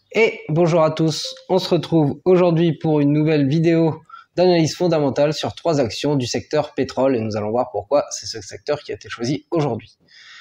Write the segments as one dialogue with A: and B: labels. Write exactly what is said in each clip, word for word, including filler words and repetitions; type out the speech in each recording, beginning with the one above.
A: Et bonjour à tous, on se retrouve aujourd'hui pour une nouvelle vidéo d'analyse fondamentale sur trois actions du secteur pétrole et nous allons voir pourquoi c'est ce secteur qui a été choisi aujourd'hui.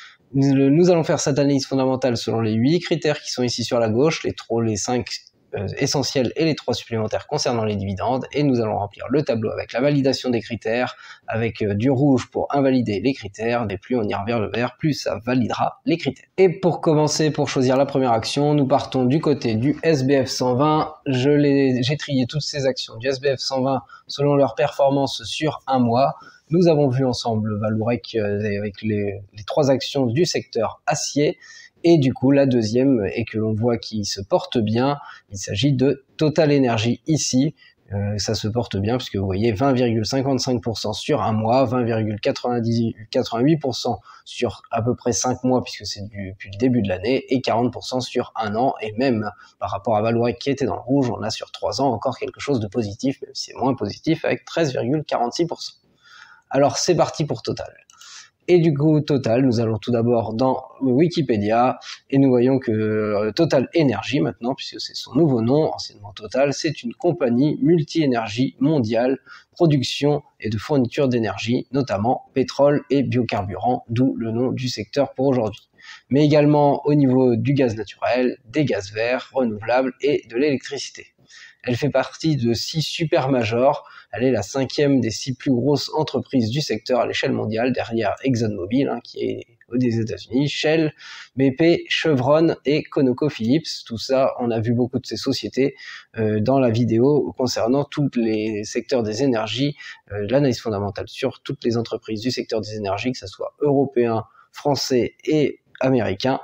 A: Nous allons faire cette analyse fondamentale selon les huit critères qui sont ici sur la gauche, les, trois, les cinq euh, essentiels et les trois supplémentaires concernant les dividendes, et nous allons remplir le tableau avec la validation des critères, avec euh, du rouge pour invalider les critères, et plus on ira vers le vert, plus ça validera les critères. Et pour commencer, pour choisir la première action, nous partons du côté du S B F cent vingt. Je l'ai, j'ai trié toutes ces actions du S B F cent vingt selon leur performance sur un mois. Nous avons vu ensemble Vallourec avec les, les trois actions du secteur acier. Et du coup, la deuxième, et que l'on voit qui se porte bien, il s'agit de Total Energy ici. Euh, ça se porte bien puisque vous voyez vingt virgule cinquante-cinq pour cent sur un mois, vingt virgule quatre-vingt-huit pour cent sur à peu près cinq mois puisque c'est depuis le début de l'année, et quarante pour cent sur un an, et même par rapport à Vallourec qui était dans le rouge, on a sur trois ans encore quelque chose de positif, même si c'est moins positif, avec treize virgule quarante-six pour cent. Alors c'est parti pour Total. Et du coup, Total, nous allons tout d'abord dans Wikipédia et nous voyons que Total Energy maintenant, puisque c'est son nouveau nom, anciennement Total, c'est une compagnie multi-énergie mondiale, production et de fourniture d'énergie, notamment pétrole et biocarburants, d'où le nom du secteur pour aujourd'hui. Mais également au niveau du gaz naturel, des gaz verts, renouvelables et de l'électricité. Elle fait partie de six super majors. Elle est la cinquième des six plus grosses entreprises du secteur à l'échelle mondiale, derrière ExxonMobil, hein, qui est des États-Unis, Shell, B P, Chevron et ConocoPhillips. Tout ça, on a vu beaucoup de ces sociétés euh, dans la vidéo concernant tous les secteurs des énergies, euh, l'analyse fondamentale sur toutes les entreprises du secteur des énergies, que ce soit européens, français et américains.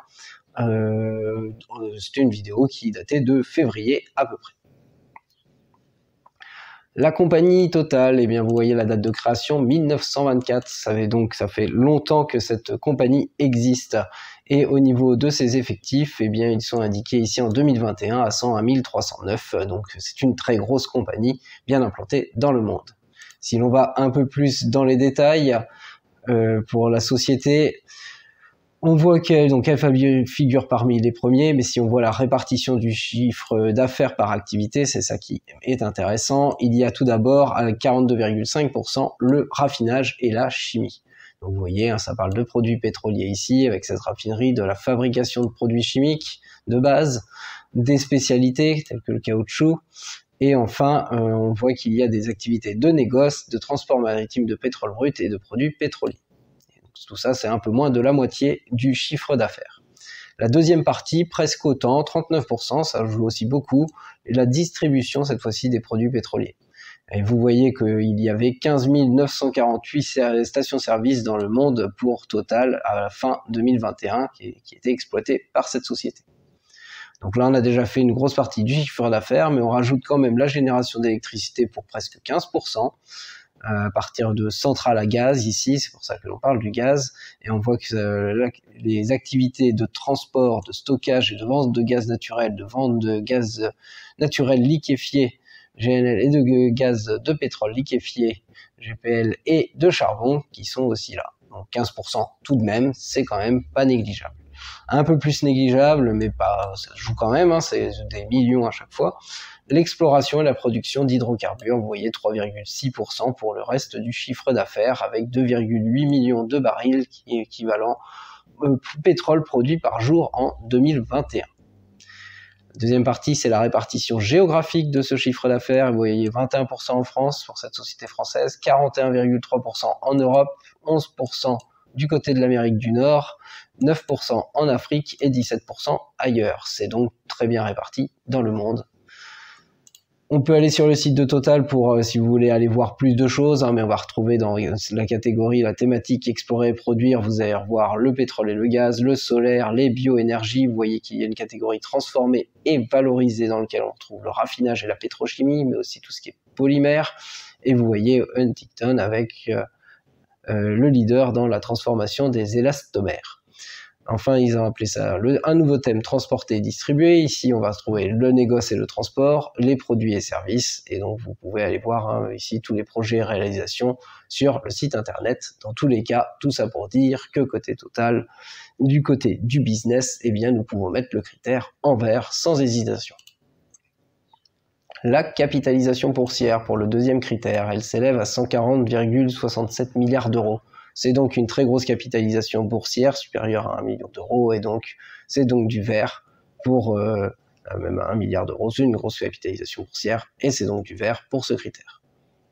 A: Euh, C'était une vidéo qui datait de février à peu près. La compagnie Total, eh bien vous voyez la date de création, mille neuf cent vingt-quatre, ça fait donc ça fait longtemps que cette compagnie existe. Et au niveau de ses effectifs, eh bien ils sont indiqués ici en deux mille vingt et un à cent un mille trois cent neuf, donc c'est une très grosse compagnie bien implantée dans le monde. Si l'on va un peu plus dans les détails euh, pour la société, on voit qu'elle donc elle figure parmi les premiers, mais si on voit la répartition du chiffre d'affaires par activité, c'est ça qui est intéressant. Il y a tout d'abord à quarante-deux virgule cinq pour cent le raffinage et la chimie. Donc vous voyez, hein, ça parle de produits pétroliers ici, avec cette raffinerie, de la fabrication de produits chimiques de base, des spécialités telles que le caoutchouc, et enfin euh, on voit qu'il y a des activités de négoce, de transport maritime de pétrole brut et de produits pétroliers. Tout ça, c'est un peu moins de la moitié du chiffre d'affaires. La deuxième partie, presque autant, trente-neuf pour cent, ça joue aussi beaucoup, et la distribution, cette fois-ci, des produits pétroliers. Et vous voyez qu'il y avait quinze mille neuf cent quarante-huit stations-service dans le monde pour Total à la fin deux mille vingt et un, qui, qui étaient exploitées par cette société. Donc là, on a déjà fait une grosse partie du chiffre d'affaires, mais on rajoute quand même la génération d'électricité pour presque quinze pour cent. À partir de centrales à gaz ici, c'est pour ça que l'on parle du gaz, et on voit que euh, les activités de transport, de stockage et de vente de gaz naturel, de vente de gaz naturel liquéfié, G N L, et de gaz de pétrole liquéfié, G P L, et de charbon qui sont aussi là. Donc quinze pour cent tout de même, c'est quand même pas négligeable. Un peu plus négligeable, mais pas, ça joue quand même, hein, c'est des millions à chaque fois. L'exploration et la production d'hydrocarbures, vous voyez trois virgule six pour cent pour le reste du chiffre d'affaires, avec deux virgule huit millions de barils, qui est équivalent au pétrole produit par jour en deux mille vingt et un. La deuxième partie, c'est la répartition géographique de ce chiffre d'affaires. Vous voyez vingt et un pour cent en France pour cette société française, quarante et un virgule trois pour cent en Europe, onze pour cent du côté de l'Amérique du Nord, neuf pour cent en Afrique et dix-sept pour cent ailleurs. C'est donc très bien réparti dans le monde. On peut aller sur le site de Total pour, euh, si vous voulez aller voir plus de choses, hein, mais on va retrouver dans la catégorie, la thématique explorer et produire, vous allez revoir le pétrole et le gaz, le solaire, les bioénergies. Vous voyez qu'il y a une catégorie transformée et valorisée dans laquelle on retrouve le raffinage et la pétrochimie, mais aussi tout ce qui est polymère. Et vous voyez Huntington avec euh, euh, le leader dans la transformation des élastomères. Enfin, ils ont appelé ça le, un nouveau thème transporté et distribué. Ici, on va trouver le négoce et le transport, les produits et services. Et donc, vous pouvez aller voir hein, ici tous les projets et réalisations sur le site internet. Dans tous les cas, tout ça pour dire que côté Total, du côté du business, eh bien, nous pouvons mettre le critère en vert sans hésitation. La capitalisation boursière pour le deuxième critère, elle s'élève à cent quarante virgule soixante-sept milliards d'euros. C'est donc une très grosse capitalisation boursière, supérieure à un million d'euros, et donc c'est donc du vert pour euh, même un milliard d'euros. C'est une grosse capitalisation boursière, et c'est donc du vert pour ce critère.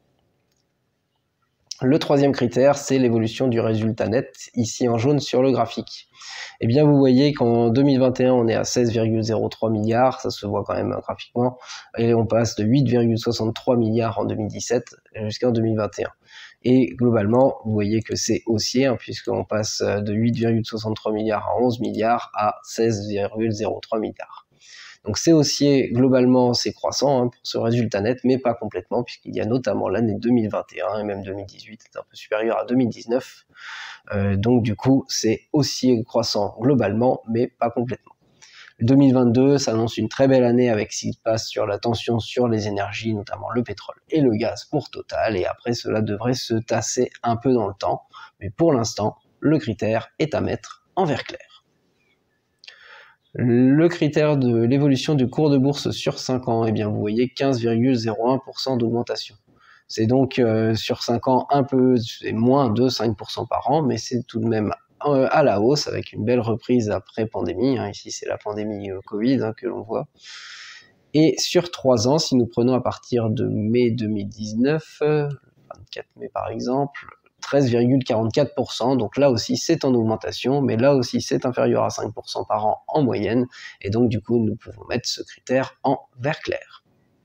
A: Le troisième critère, c'est l'évolution du résultat net, ici en jaune sur le graphique. Eh bien, vous voyez qu'en deux mille vingt et un, on est à seize virgule zéro trois milliards, ça se voit quand même graphiquement, et on passe de huit virgule soixante-trois milliards en deux mille dix-sept jusqu'en deux mille vingt et un. Et globalement, vous voyez que c'est haussier, hein, puisqu'on passe de huit virgule soixante-trois milliards à onze milliards à seize virgule zéro trois milliards. Donc c'est haussier, globalement c'est croissant hein, pour ce résultat net, mais pas complètement, puisqu'il y a notamment l'année deux mille vingt et un et même deux mille dix-huit, c'est un peu supérieur à deux mille dix-neuf. Euh, donc du coup, c'est haussier croissant globalement, mais pas complètement. deux mille vingt-deux s'annonce une très belle année avec ce qui se passe sur la tension sur les énergies, notamment le pétrole et le gaz pour Total, et après cela devrait se tasser un peu dans le temps, mais pour l'instant, le critère est à mettre en vert clair. Le critère de l'évolution du cours de bourse sur cinq ans, eh bien vous voyez quinze virgule zéro un pour cent d'augmentation. C'est donc euh, sur cinq ans un peu moins de cinq pour cent par an, mais c'est tout de même euh, à la hausse avec une belle reprise après pandémie. Hein. Ici c'est la pandémie euh, Covid hein, que l'on voit. Et sur trois ans, si nous prenons à partir de mai deux mille dix-neuf, euh, vingt-quatre mai par exemple, treize virgule quarante-quatre pour cent, donc là aussi c'est en augmentation, mais là aussi c'est inférieur à cinq pour cent par an en moyenne, et donc du coup nous pouvons mettre ce critère en vert clair.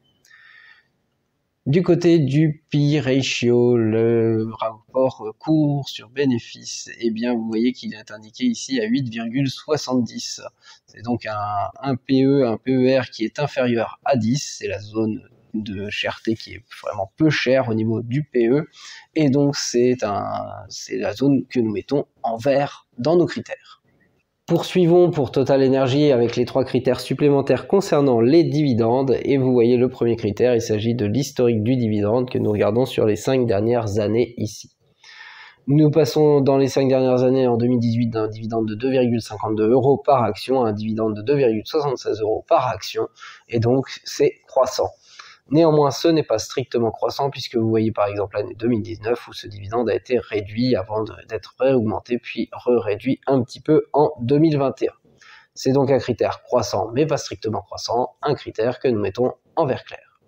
A: Du côté du P E ratio, le rapport cours sur bénéfice, eh bien vous voyez qu'il est indiqué ici à huit virgule soixante-dix. C'est donc un, un P E, un P E R qui est inférieur à dix, c'est la zone de cherté qui est vraiment peu chère au niveau du P E, et donc c'est un, c'est la zone que nous mettons en vert dans nos critères. Poursuivons pour Total Energy avec les trois critères supplémentaires concernant les dividendes, et vous voyez le premier critère, il s'agit de l'historique du dividende que nous regardons sur les cinq dernières années ici. Nous passons dans les cinq dernières années en deux mille dix-huit d'un dividende de deux virgule cinquante-deux euros par action à un dividende de deux virgule soixante-seize euros par action, et donc c'est croissant. Néanmoins, ce n'est pas strictement croissant puisque vous voyez par exemple l'année deux mille dix-neuf où ce dividende a été réduit avant d'être réaugmenté puis re-réduit un petit peu en deux mille vingt et un. C'est donc un critère croissant mais pas strictement croissant, un critère que nous mettons en vert clair.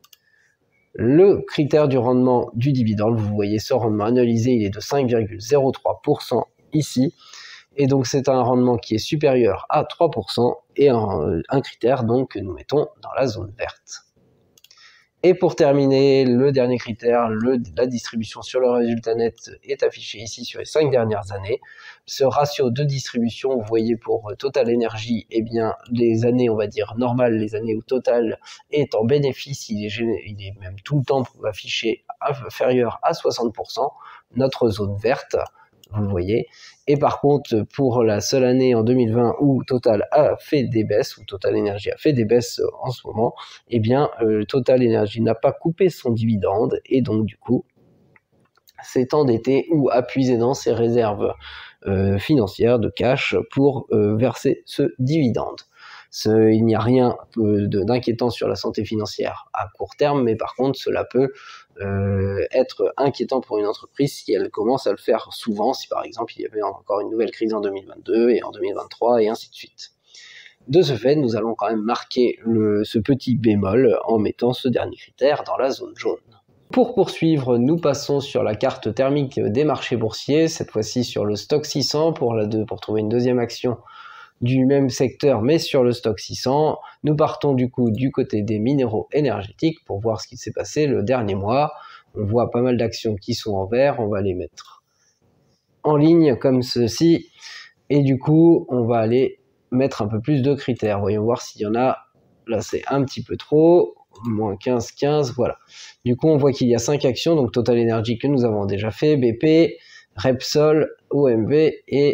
A: Le critère du rendement du dividende, vous voyez ce rendement analysé, il est de cinq virgule zéro trois pour cent ici. Et donc c'est un rendement qui est supérieur à trois pour cent et un, un critère donc que nous mettons dans la zone verte. Et pour terminer, le dernier critère, le, la distribution sur le résultat net est affiché ici sur les cinq dernières années. Ce ratio de distribution, vous voyez pour Total Energy, eh bien les années, on va dire normales, les années où Total est en bénéfice, il est, il est même tout le temps affiché inférieur à soixante pour cent, notre zone verte, vous voyez. Et par contre, pour la seule année en deux mille vingt où Total a fait des baisses, où Total Energy a fait des baisses en ce moment, eh bien, euh, Total Energy n'a pas coupé son dividende et donc du coup, s'est endetté ou a puisé dans ses réserves euh, financières de cash pour euh, verser ce dividende. Ce, il n'y a rien euh, d'inquiétant sur la santé financière à court terme, mais par contre, cela peut euh, être inquiétant pour une entreprise si elle commence à le faire souvent, si par exemple il y avait encore une nouvelle crise en deux mille vingt-deux et en deux mille vingt-trois et ainsi de suite. De ce fait, nous allons quand même marquer le, ce petit bémol en mettant ce dernier critère dans la zone jaune. Pour poursuivre, nous passons sur la carte thermique des marchés boursiers, cette fois-ci sur le stock six cents pour, la deux, pour trouver une deuxième action du même secteur mais sur le stock six cents. Nous partons du coup du côté des minéraux énergétiques pour voir ce qui s'est passé le dernier mois. On voit pas mal d'actions qui sont en vert, on va les mettre en ligne comme ceci et du coup on va aller mettre un peu plus de critères. Voyons voir s'il y en a, là c'est un petit peu trop, moins quinze, quinze, voilà. Du coup on voit qu'il y a cinq actions, donc Total Energy que nous avons déjà fait, B P, Repsol, O M V et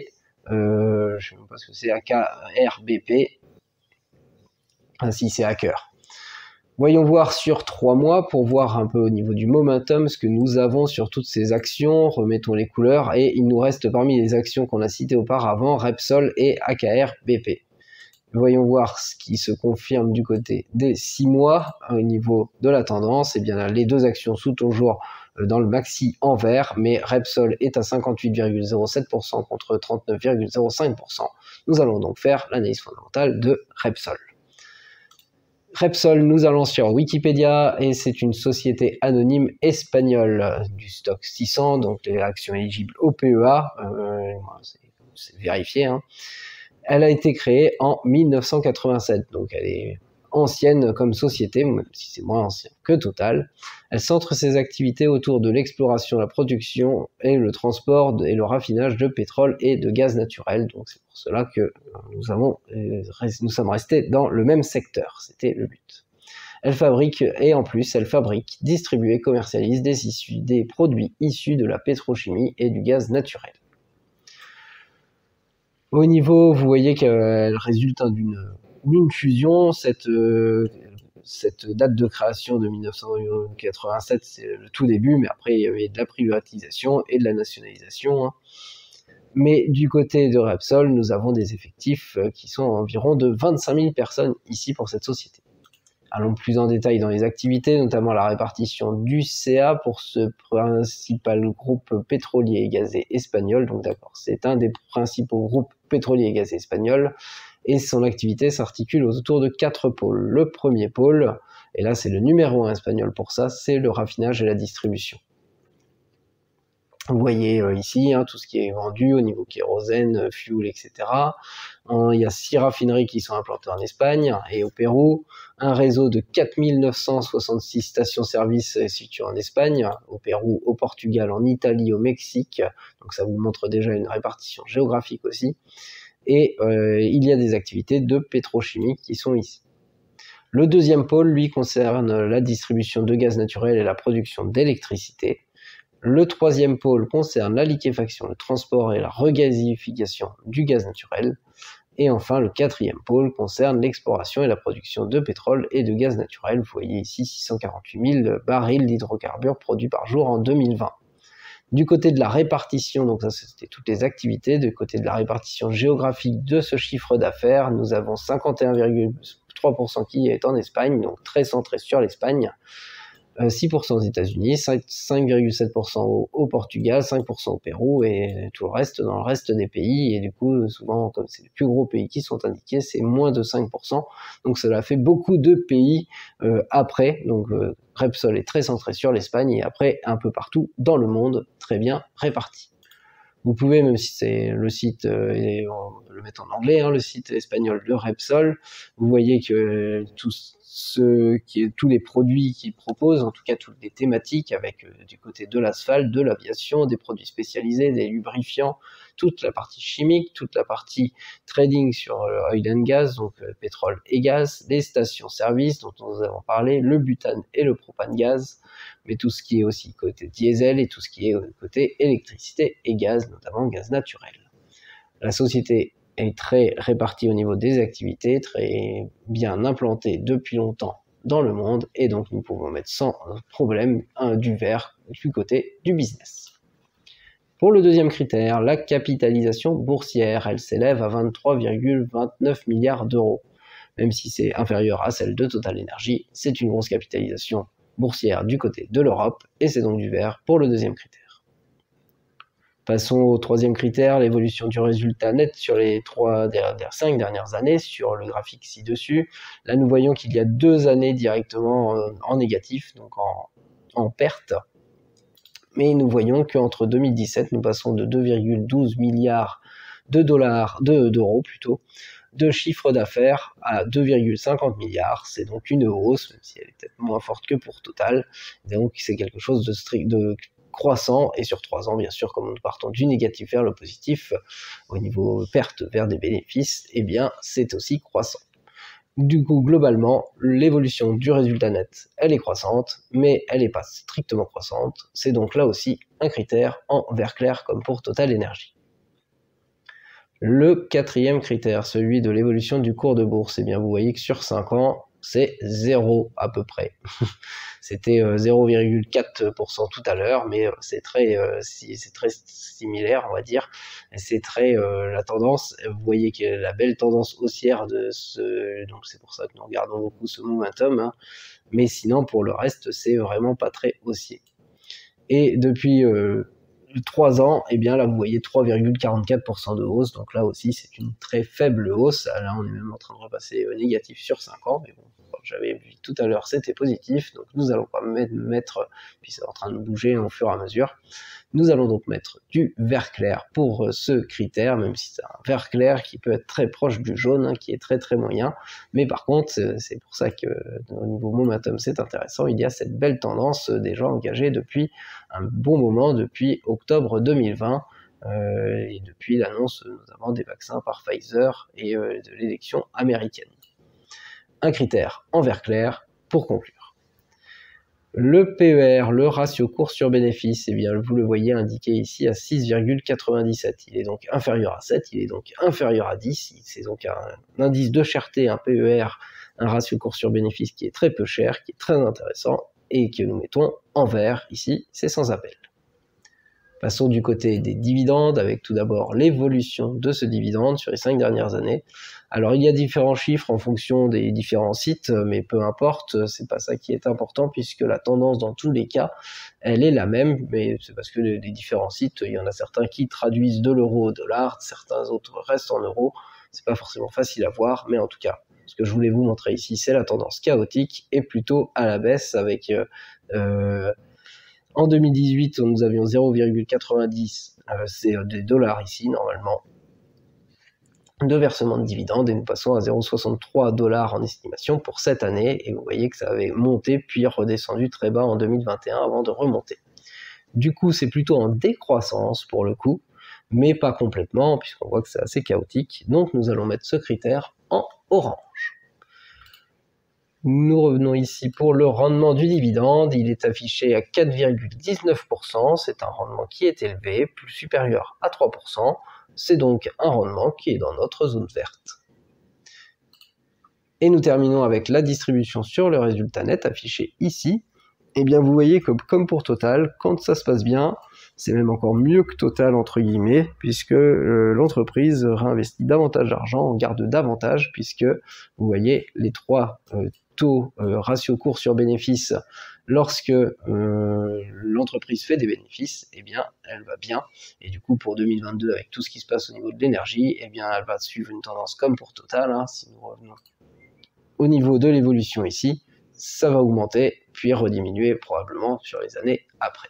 A: euh, je ne sais même pas ce que c'est, A K R B P, ainsi c'est Hacker. Voyons voir sur trois mois pour voir un peu au niveau du momentum ce que nous avons sur toutes ces actions. Remettons les couleurs et il nous reste parmi les actions qu'on a citées auparavant Repsol et A K R B P. Voyons voir ce qui se confirme du côté des six mois au niveau de la tendance. Et bien là, les deux actions sont toujours dans le maxi en vert, mais Repsol est à cinquante-huit virgule zéro sept pour cent contre trente-neuf virgule zéro cinq pour cent. Nous allons donc faire l'analyse fondamentale de Repsol. Repsol, nous allons sur Wikipédia et c'est une société anonyme espagnole du stock six cents, donc les actions éligibles au P E A, euh, c'est vérifié. Hein. Elle a été créée en mille neuf cent quatre-vingt-sept, donc elle est ancienne comme société, même si c'est moins ancien que Total. Elle centre ses activités autour de l'exploration, la production et le transport et le raffinage de pétrole et de gaz naturel. Donc c'est pour cela que nous, avons, nous sommes restés dans le même secteur, c'était le but. Elle fabrique, et en plus elle fabrique, distribue et commercialise des, issus, des produits issus de la pétrochimie et du gaz naturel. Au niveau, vous voyez qu'elle résulte d'une une fusion, cette, euh, cette date de création de mille neuf cent quatre-vingt-sept, c'est le tout début, mais après il y avait de la privatisation et de la nationalisation. Hein. Mais du côté de Repsol, nous avons des effectifs qui sont environ de vingt-cinq mille personnes ici pour cette société. Allons plus en détail dans les activités, notamment la répartition du C A pour ce principal groupe pétrolier et gazé espagnol. Donc d'accord, c'est un des principaux groupes pétroliers et gazés espagnols. Et son activité s'articule autour de quatre pôles. Le premier pôle, et là c'est le numéro un espagnol pour ça, c'est le raffinage et la distribution. Vous voyez euh, ici hein, tout ce qui est vendu au niveau kérosène, fuel, et cetera. Hein, il y a six raffineries qui sont implantées en Espagne et au Pérou. Un réseau de quatre mille neuf cent soixante-six stations-service situées en Espagne, au Pérou, au Portugal, en Italie, au Mexique. Donc ça vous montre déjà une répartition géographique aussi. Et euh, il y a des activités de pétrochimie qui sont ici. Le deuxième pôle, lui, concerne la distribution de gaz naturel et la production d'électricité. Le troisième pôle concerne la liquéfaction, le transport et la regasification du gaz naturel. Et enfin, le quatrième pôle concerne l'exploration et la production de pétrole et de gaz naturel. Vous voyez ici six cent quarante-huit mille barils d'hydrocarbures produits par jour en deux mille vingt. Du côté de la répartition, donc ça c'était toutes les activités, du côté de la répartition géographique de ce chiffre d'affaires, nous avons cinquante et un virgule trois pour cent qui est en Espagne, donc très centré sur l'Espagne, six pour cent aux États-Unis, cinq virgule sept pour cent au, au Portugal, cinq pour cent au Pérou et tout le reste dans le reste des pays. Et du coup, souvent, comme c'est les plus gros pays qui sont indiqués, c'est moins de cinq pour cent. Donc cela fait beaucoup de pays euh, après. Donc euh, Repsol est très centré sur l'Espagne et après un peu partout dans le monde, très bien réparti. Vous pouvez, même si c'est le site, euh, et on le met en anglais, hein, le site espagnol de Repsol, vous voyez que tout ce qui, tous les produits qu'ils proposent, en tout cas toutes les thématiques, avec euh, du côté de l'asphalte, de l'aviation, des produits spécialisés, des lubrifiants, toute la partie chimique, toute la partie trading sur euh, oil and gas, donc euh, pétrole et gaz, les stations-service dont nous avons parlé, le butane et le propane-gaz, mais tout ce qui est aussi côté diesel et tout ce qui est côté électricité et gaz, notamment gaz naturel. La société est très répartie au niveau des activités, très bien implantée depuis longtemps dans le monde, et donc nous pouvons mettre sans problème un du vert du côté du business. Pour le deuxième critère, la capitalisation boursière, elle s'élève à vingt-trois virgule vingt-neuf milliards d'euros. Même si c'est inférieur à celle de Total Energy, c'est une grosse capitalisation boursière du côté de l'Europe, et c'est donc du vert pour le deuxième critère. Passons au troisième critère, l'évolution du résultat net sur les trois dernières, cinq dernières années, sur le graphique ci-dessus. Là, nous voyons qu'il y a deux années directement en, en négatif, donc en, en perte. Mais nous voyons qu'entre deux mille dix-sept, nous passons de deux virgule douze milliards de dollars, de, d'euros plutôt, de chiffre d'affaires à deux virgule cinquante milliards. C'est donc une hausse, même si elle est peut-être moins forte que pour Total. Donc c'est quelque chose de strict, de croissant, et sur trois ans, bien sûr, comme nous partons du négatif vers le positif, au niveau perte vers des bénéfices, eh bien, c'est aussi croissant. Du coup, globalement, l'évolution du résultat net, elle est croissante, mais elle n'est pas strictement croissante. C'est donc là aussi un critère en vert clair, comme pour Total Energy. Le quatrième critère, celui de l'évolution du cours de bourse, eh bien vous voyez que sur cinq ans, c'est zéro à peu près. C'était zéro virgule quatre pour cent tout à l'heure, mais c'est très, euh, c'est très similaire, on va dire. C'est très euh, la tendance. Vous voyez que la belle tendance haussière de ce, donc c'est pour ça que nous regardons beaucoup ce momentum. Hein. Mais sinon, pour le reste, c'est vraiment pas très haussier. Et depuis euh, trois ans, eh bien là vous voyez trois virgule quarante-quatre pour cent de hausse, donc là aussi c'est une très faible hausse. Là on est même en train de repasser euh, négatif sur cinq ans, mais bon, j'avais vu tout à l'heure c'était positif, donc nous allons pas mettre, puis c'est en train de bouger au fur et à mesure. Nous allons donc mettre du vert clair pour ce critère, même si c'est un vert clair qui peut être très proche du jaune, hein, qui est très très moyen. Mais par contre, c'est pour ça que au niveau momentum, c'est intéressant. Il y a cette belle tendance déjà engagée depuis un bon moment, depuis octobre deux mille vingt, euh, et depuis l'annonce notamment des vaccins par Pfizer et euh, de l'élection américaine. Un critère en vert clair pour conclure. Le P E R, le ratio cours sur bénéfice, eh bien, vous le voyez indiqué ici à six virgule quatre-vingt-dix-sept. Il est donc inférieur à sept, il est donc inférieur à dix. C'est donc un, un indice de cherté, un P E R, un ratio cours sur bénéfice qui est très peu cher, qui est très intéressant et que nous mettons en vert ici, c'est sans appel. Passons du côté des dividendes avec tout d'abord l'évolution de ce dividende sur les cinq dernières années. Alors il y a différents chiffres en fonction des différents sites, mais peu importe, c'est pas ça qui est important puisque la tendance dans tous les cas, elle est la même, mais c'est parce que les différents sites, il y en a certains qui traduisent de l'euro au dollar, certains autres restent en euros, c'est pas forcément facile à voir, mais en tout cas, ce que je voulais vous montrer ici, c'est la tendance chaotique et plutôt à la baisse avec... Euh, En deux mille dix-huit, nous avions zéro virgule quatre-vingt-dix, euh, c'est des dollars ici normalement, de versement de dividendes, et nous passons à zéro virgule soixante-trois dollars en estimation pour cette année, et vous voyez que ça avait monté puis redescendu très bas en deux mille vingt et un avant de remonter. Du coup, c'est plutôt en décroissance pour le coup, mais pas complètement, puisqu'on voit que c'est assez chaotique, donc nous allons mettre ce critère en orange. Nous revenons ici pour le rendement du dividende, il est affiché à quatre virgule dix-neuf pour cent, c'est un rendement qui est élevé, plus supérieur à trois pour cent, c'est donc un rendement qui est dans notre zone verte. Et nous terminons avec la distribution sur le résultat net affiché ici. Et bien vous voyez que comme pour Total, quand ça se passe bien, c'est même encore mieux que Total entre guillemets, puisque euh, l'entreprise réinvestit davantage d'argent, on garde davantage, puisque vous voyez les trois euh, taux euh, ratio cours sur bénéfice, lorsque euh, l'entreprise fait des bénéfices, eh bien elle va bien, et du coup pour deux mille vingt-deux avec tout ce qui se passe au niveau de l'énergie, eh bien elle va suivre une tendance comme pour Total, hein, si nous revenons au niveau de l'évolution ici, ça va augmenter, puis rediminuer probablement sur les années après.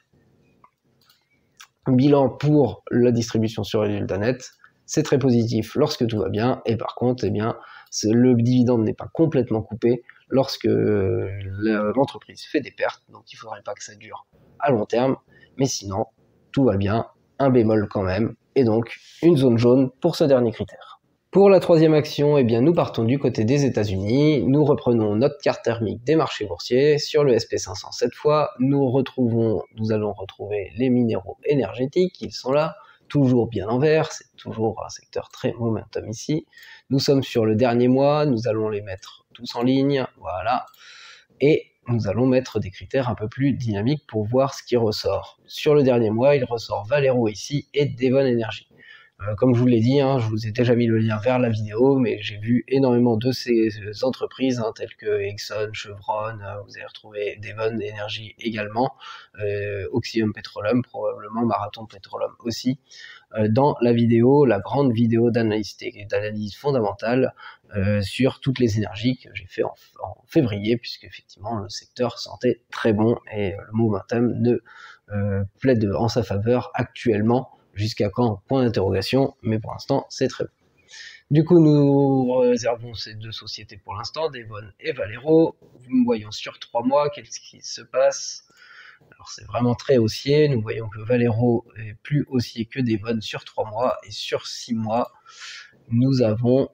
A: Bilan pour la distribution sur le résultat net, c'est très positif lorsque tout va bien, et par contre, eh bien, le dividende n'est pas complètement coupé lorsque l'entreprise fait des pertes, donc il ne faudrait pas que ça dure à long terme, mais sinon, tout va bien, un bémol quand même, et donc une zone jaune pour ce dernier critère. Pour la troisième action, eh bien, nous partons du côté des États-Unis, nous reprenons notre carte thermique des marchés boursiers, sur le S P cinq cents cette fois, nous retrouvons, nous allons retrouver les minéraux énergétiques, ils sont là, toujours bien en vert, c'est toujours un secteur très momentum ici. Nous sommes sur le dernier mois, nous allons les mettre tous en ligne, voilà, et nous allons mettre des critères un peu plus dynamiques pour voir ce qui ressort. Sur le dernier mois, il ressort Valero ici et Devon Energy. Euh, comme je vous l'ai dit, hein, je vous ai déjà mis le lien vers la vidéo, mais j'ai vu énormément de ces entreprises, hein, telles que Exxon, Chevron, euh, vous allez retrouver Devon Energy également, euh, Oxyum Petroleum, probablement Marathon Petroleum aussi, euh, dans la vidéo, la grande vidéo d'analyse d'analyse fondamentale euh, sur toutes les énergies que j'ai fait en, en février, puisque effectivement le secteur sentait très bon et le momentum ne euh, plaide en sa faveur actuellement. Jusqu'à quand? Point d'interrogation, mais pour l'instant, c'est très bon. Du coup, nous réservons ces deux sociétés pour l'instant, Devon et Valero. Nous voyons sur trois mois, qu'est-ce qui se passe? Alors, c'est vraiment très haussier. Nous voyons que Valero est plus haussier que Devon sur trois mois, et sur six mois, nous avons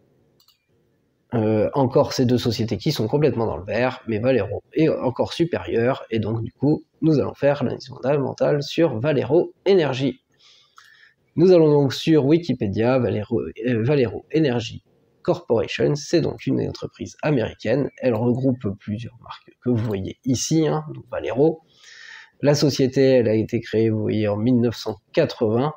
A: euh, encore ces deux sociétés qui sont complètement dans le vert, mais Valero est encore supérieur, et donc, du coup, nous allons faire l'analyse fondamentale sur Valero Energy. Nous allons donc sur Wikipédia. Valero, euh, Valero Energy Corporation, c'est donc une entreprise américaine. Elle regroupe plusieurs marques que vous voyez ici, hein, donc Valero. La société, elle a été créée, vous voyez, en mille neuf cent quatre-vingts.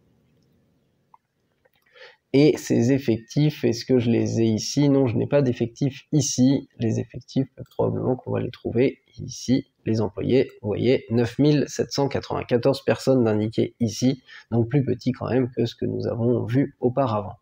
A: Et ses effectifs, est-ce que je les ai ici? Non, je n'ai pas d'effectifs ici. Les effectifs, probablement qu'on va les trouver ici. Les employés, vous voyez, neuf mille sept cent quatre-vingt-quatorze personnes indiquées ici, donc plus petit quand même que ce que nous avons vu auparavant.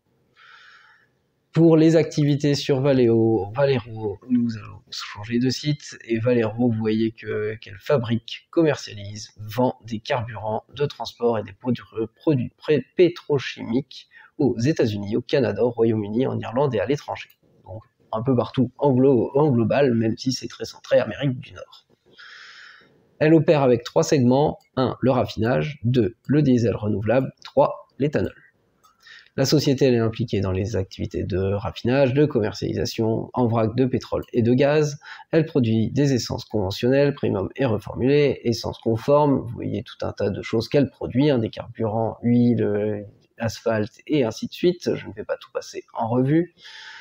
A: Pour les activités sur Valero, Valero, nous allons changer de site, et Valero, vous voyez que qu'elle fabrique, commercialise, vend des carburants de transport et des produits, produits pétrochimiques aux États-Unis, au Canada, au Royaume-Uni, en Irlande et à l'étranger. Donc un peu partout en, glo en global, même si c'est très centré Amérique du Nord. Elle opère avec trois segments. un. Le raffinage. deux. Le diesel renouvelable. trois. L'éthanol. La société elle est impliquée dans les activités de raffinage, de commercialisation en vrac de pétrole et de gaz. Elle produit des essences conventionnelles, premium et reformulées, essences conformes. Vous voyez tout un tas de choses qu'elle produit, hein, des carburants, huile, asphalte et ainsi de suite. Je ne vais pas tout passer en revue.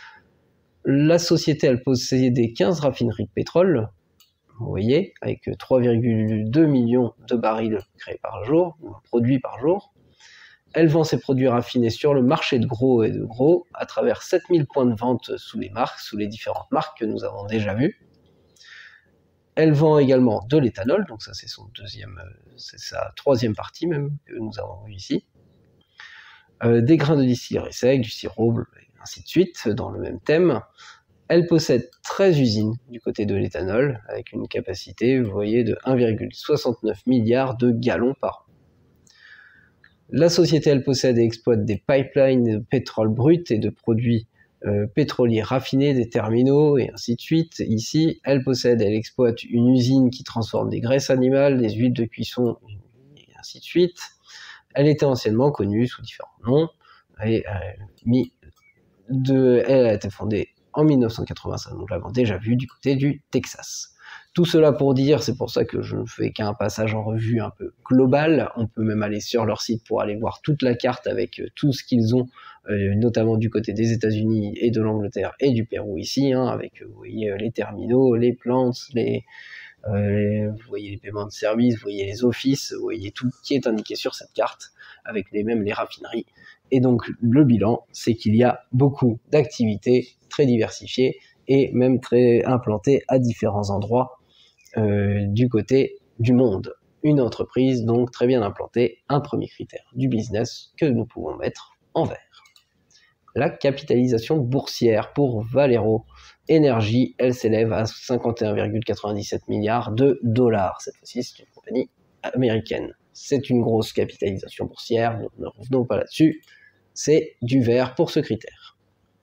A: La société elle possédait quinze raffineries de pétrole. Vous voyez, avec trois virgule deux millions de barils créés par jour, produits par jour. Elle vend ses produits raffinés sur le marché de gros et de gros à travers sept mille points de vente sous les marques, sous les différentes marques que nous avons déjà vues. Elle vend également de l'éthanol, donc ça c'est son deuxième, c'est sa troisième partie même que nous avons vu ici. Euh, des grains de distillerie sec, du sirop, et ainsi de suite, dans le même thème. Elle possède treize usines du côté de l'éthanol, avec une capacité, vous voyez, de un virgule soixante-neuf milliards de gallons par an. La société, elle possède et exploite des pipelines de pétrole brut et de produits euh, pétroliers raffinés, des terminaux et ainsi de suite. Ici, elle possède, elle exploite une usine qui transforme des graisses animales, des huiles de cuisson et ainsi de suite. Elle était anciennement connue sous différents noms et euh, mis de, elle a été fondée en mille neuf cent quatre-vingt-cinq, nous l'avons déjà vu, du côté du Texas. Tout cela pour dire, c'est pour ça que je ne fais qu'un passage en revue un peu global. On peut même aller sur leur site pour aller voir toute la carte avec tout ce qu'ils ont, euh, notamment du côté des États-Unis et de l'Angleterre et du Pérou ici, hein, avec vous voyez, les terminaux, les plantes, les, euh, les, vous voyez les paiements de services, vous voyez les offices, vous voyez tout qui est indiqué sur cette carte, avec les mêmes les raffineries. Et donc le bilan, c'est qu'il y a beaucoup d'activités très diversifiées et même très implantées à différents endroits euh, du côté du monde. Une entreprise donc très bien implantée, un premier critère du business que nous pouvons mettre en vert. La capitalisation boursière pour Valero Energy, elle s'élève à cinquante et un virgule quatre-vingt-dix-sept milliards de dollars. Cette fois-ci, c'est une compagnie américaine. C'est une grosse capitalisation boursière, nous ne revenons pas là-dessus. C'est du vert pour ce critère.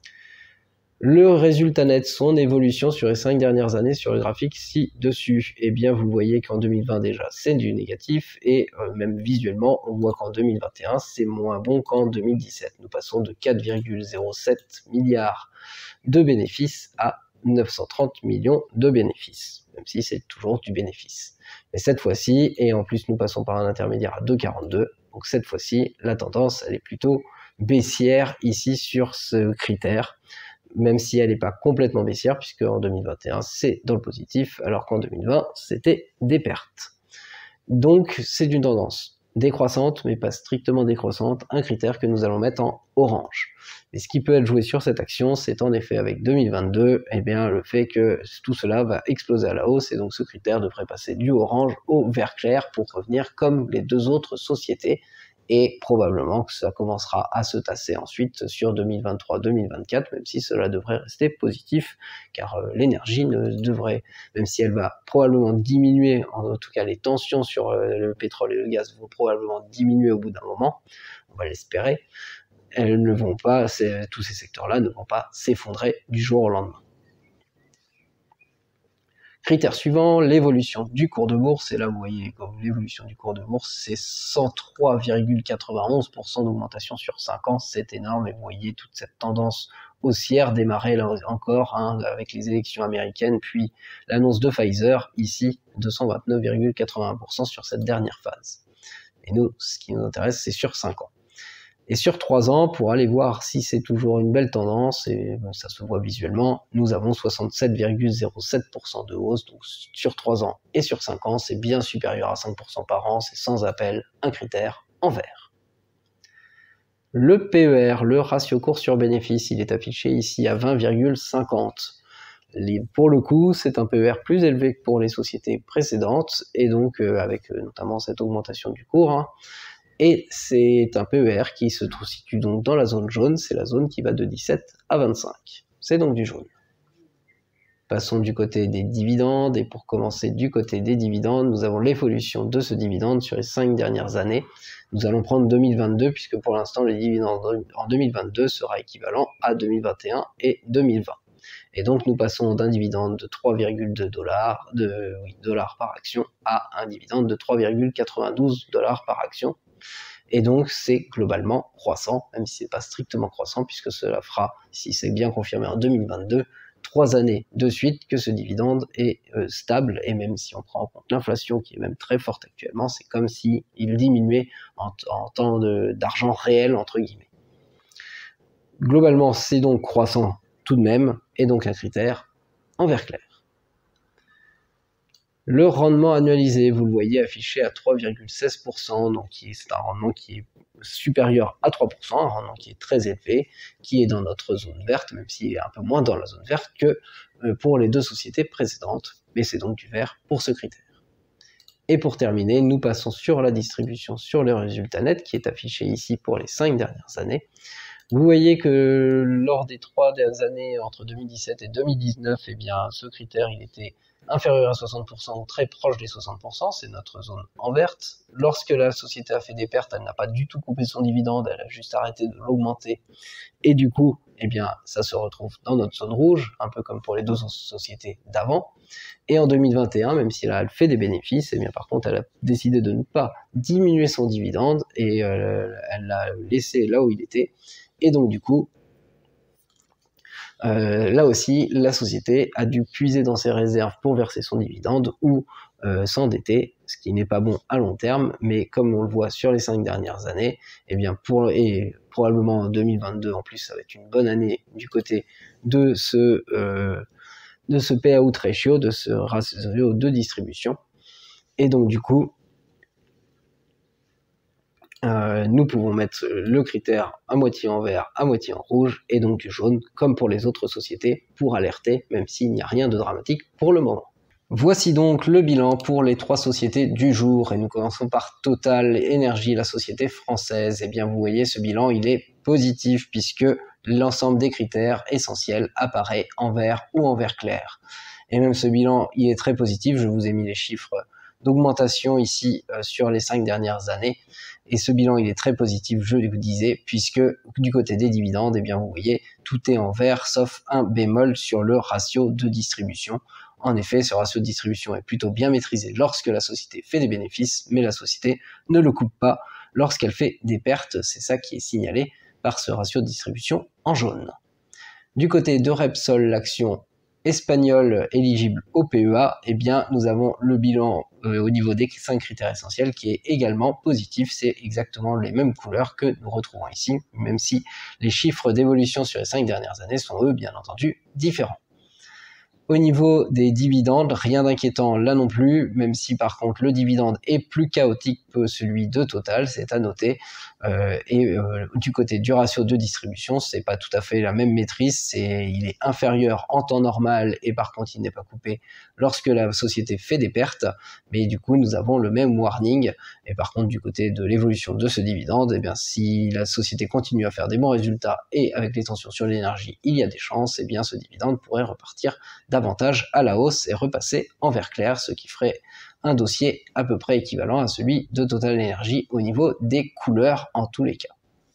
A: Le résultat net, son évolution sur les cinq dernières années sur le graphique ci-dessus. Eh bien, vous voyez qu'en deux mille vingt déjà, c'est du négatif et euh, même visuellement, on voit qu'en deux mille vingt et un, c'est moins bon qu'en deux mille dix-sept. Nous passons de quatre virgule zéro sept milliards de bénéfices à neuf cent trente millions de bénéfices, même si c'est toujours du bénéfice. Mais cette fois-ci, et en plus nous passons par un intermédiaire à deux virgule quarante-deux, donc cette fois-ci, la tendance, elle est plutôt baissière ici sur ce critère, même si elle n'est pas complètement baissière, puisque en deux mille vingt et un, c'est dans le positif, alors qu'en deux mille vingt, c'était des pertes. Donc, c'est une tendance décroissante, mais pas strictement décroissante, un critère que nous allons mettre en orange. Mais ce qui peut être joué sur cette action, c'est en effet avec deux mille vingt-deux, eh bien, le fait que tout cela va exploser à la hausse, et donc ce critère devrait passer du orange au vert clair pour revenir comme les deux autres sociétés, et probablement que ça commencera à se tasser ensuite sur deux mille vingt-trois deux mille vingt-quatre, même si cela devrait rester positif, car euh, l'énergie ne devrait, même si elle va probablement diminuer, en tout cas les tensions sur euh, le pétrole et le gaz vont probablement diminuer au bout d'un moment, on va l'espérer, elles ne vont pas, tous ces secteurs-là ne vont pas s'effondrer du jour au lendemain. Critère suivant, l'évolution du cours de bourse, et là vous voyez l'évolution du cours de bourse, c'est cent trois virgule quatre-vingt-onze pour cent d'augmentation sur cinq ans, c'est énorme, et vous voyez toute cette tendance haussière démarrer là encore, hein, avec les élections américaines, puis l'annonce de Pfizer, ici deux cent vingt-neuf virgule quatre-vingt-un pour cent sur cette dernière phase. Et nous, ce qui nous intéresse, c'est sur cinq ans. Et sur trois ans, pour aller voir si c'est toujours une belle tendance, et ça se voit visuellement, nous avons soixante-sept virgule zéro sept pour cent de hausse, donc sur trois ans et sur cinq ans, c'est bien supérieur à cinq pour cent par an, c'est sans appel un critère en vert. Le P E R, le ratio cours sur bénéfice, il est affiché ici à vingt virgule cinquante. Les, pour le coup, c'est un P E R plus élevé que pour les sociétés précédentes, et donc euh, avec euh, notamment cette augmentation du cours, hein. Et c'est un P E R qui se situe donc dans la zone jaune, c'est la zone qui va de dix-sept à vingt-cinq. C'est donc du jaune. Passons du côté des dividendes, et pour commencer du côté des dividendes, nous avons l'évolution de ce dividende sur les cinq dernières années. Nous allons prendre deux mille vingt-deux, puisque pour l'instant le dividende en deux mille vingt-deux sera équivalent à deux mille vingt et un et deux mille vingt. Et donc nous passons d'un dividende de trois virgule deux dollars, de, oui, dollars par action à un dividende de trois virgule quatre-vingt-douze dollars par action. Et donc c'est globalement croissant, même si c'est pas strictement croissant, puisque cela fera, si c'est bien confirmé en deux mille vingt-deux, trois années de suite que ce dividende est euh, stable, et même si on prend en compte l'inflation qui est même très forte actuellement, c'est comme si il diminuait en, en temps d'argent réel, entre guillemets. Globalement, c'est donc croissant tout de même, et donc un critère en vert clair. Le rendement annualisé, vous le voyez affiché à trois virgule seize pour cent, donc c'est un rendement qui est supérieur à trois pour cent, un rendement qui est très élevé, qui est dans notre zone verte, même s'il est un peu moins dans la zone verte que pour les deux sociétés précédentes, mais c'est donc du vert pour ce critère. Et pour terminer, nous passons sur la distribution sur le résultat net, qui est affiché ici pour les cinq dernières années. Vous voyez que lors des trois dernières années, entre deux mille dix-sept et deux mille dix-neuf, eh bien, ce critère il était inférieur à soixante pour cent ou très proche des soixante pour cent, c'est notre zone en verte. Lorsque la société a fait des pertes, elle n'a pas du tout coupé son dividende, elle a juste arrêté de l'augmenter. Et du coup, eh bien, ça se retrouve dans notre zone rouge, un peu comme pour les deux sociétés d'avant. Et en deux mille vingt et un, même si là, elle fait des bénéfices, eh bien, par contre, elle a décidé de ne pas diminuer son dividende et euh, elle l'a laissé là où il était. Et donc, du coup, Euh, là aussi, la société a dû puiser dans ses réserves pour verser son dividende ou euh, s'endetter, ce qui n'est pas bon à long terme, mais comme on le voit sur les cinq dernières années, eh bien pour, et probablement en deux mille vingt-deux en plus, ça va être une bonne année du côté de ce, euh, de ce payout ratio, de ce ratio de distribution. Et donc du coup, Euh, nous pouvons mettre le critère à moitié en vert, à moitié en rouge, et donc du jaune, comme pour les autres sociétés, pour alerter, même s'il n'y a rien de dramatique pour le moment. Voici donc le bilan pour les trois sociétés du jour, et nous commençons par Total Énergie, la société française. Et bien vous voyez, ce bilan, il est positif, puisque l'ensemble des critères essentiels apparaît en vert ou en vert clair. Et même ce bilan, il est très positif, je vous ai mis les chiffres d'augmentation ici euh, sur les cinq dernières années. Et ce bilan, il est très positif, je vous disais, puisque du côté des dividendes, eh bien, vous voyez, tout est en vert, sauf un bémol sur le ratio de distribution. En effet, ce ratio de distribution est plutôt bien maîtrisé lorsque la société fait des bénéfices, mais la société ne le coupe pas lorsqu'elle fait des pertes. C'est ça qui est signalé par ce ratio de distribution en jaune. Du côté de Repsol, l'action espagnole éligible au P E A, eh bien, nous avons le bilan euh, au niveau des cinq critères essentiels qui est également positif. C'est exactement les mêmes couleurs que nous retrouvons ici, même si les chiffres d'évolution sur les cinq dernières années sont, eux, bien entendu, différents. Au niveau des dividendes, rien d'inquiétant là non plus, même si par contre le dividende est plus chaotique que celui de Total, c'est à noter. Euh, et euh, du côté du ratio de distribution, c'est pas tout à fait la même maîtrise, c'est, il est inférieur en temps normal et par contre il n'est pas coupé lorsque la société fait des pertes, mais du coup nous avons le même warning. Et par contre du côté de l'évolution de ce dividende, eh bien si la société continue à faire des bons résultats et avec les tensions sur l'énergie, il y a des chances, et eh bien ce dividende pourrait repartir davantage à la hausse et repasser en vert clair, ce qui ferait un dossier à peu près équivalent à celui de Total Energy au niveau des couleurs en tous les cas.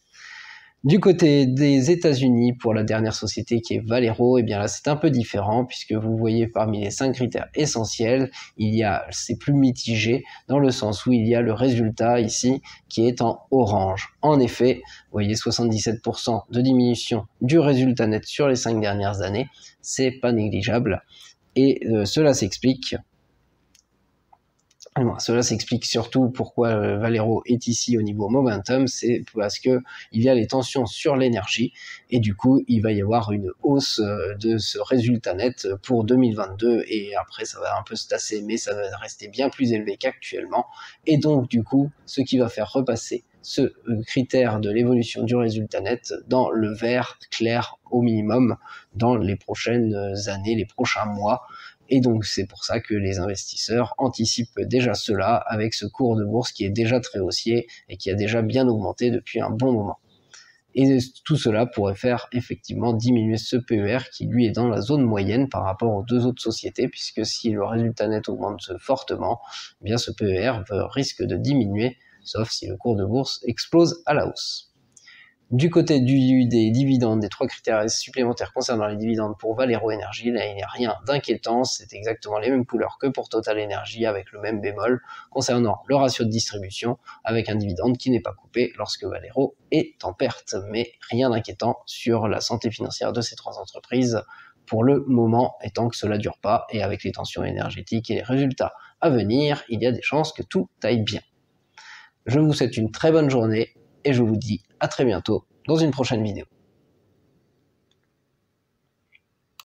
A: Du côté des États-Unis, pour la dernière société qui est Valero, et eh bien là c'est un peu différent puisque vous voyez parmi les cinq critères essentiels, il y a, c'est plus mitigé dans le sens où il y a le résultat ici qui est en orange. En effet, vous voyez soixante-dix-sept pour cent de diminution du résultat net sur les cinq dernières années, c'est pas négligeable et euh, cela s'explique Alors, cela s'explique surtout pourquoi euh, Valero est ici au niveau momentum, c'est parce que il y a les tensions sur l'énergie et du coup il va y avoir une hausse euh, de ce résultat net pour deux mille vingt-deux et après ça va un peu se tasser mais ça va rester bien plus élevé qu'actuellement et donc du coup ce qui va faire repasser ce euh, critère de l'évolution du résultat net dans le vert clair au minimum dans les prochaines années, les prochains mois. Et donc c'est pour ça que les investisseurs anticipent déjà cela avec ce cours de bourse qui est déjà très haussier et qui a déjà bien augmenté depuis un bon moment. Et tout cela pourrait faire effectivement diminuer ce P E R qui lui est dans la zone moyenne par rapport aux deux autres sociétés, puisque si le résultat net augmente fortement, eh bien ce P E R risque de diminuer, sauf si le cours de bourse explose à la hausse. Du côté du, des dividendes, des trois critères supplémentaires concernant les dividendes pour Valero Energy, là il n'y a rien d'inquiétant, c'est exactement les mêmes couleurs que pour Total Energy avec le même bémol concernant le ratio de distribution avec un dividende qui n'est pas coupé lorsque Valero est en perte, mais rien d'inquiétant sur la santé financière de ces trois entreprises pour le moment, étant que cela ne dure pas et avec les tensions énergétiques et les résultats à venir, il y a des chances que tout aille bien. Je vous souhaite une très bonne journée et je vous dis à très bientôt dans une prochaine vidéo.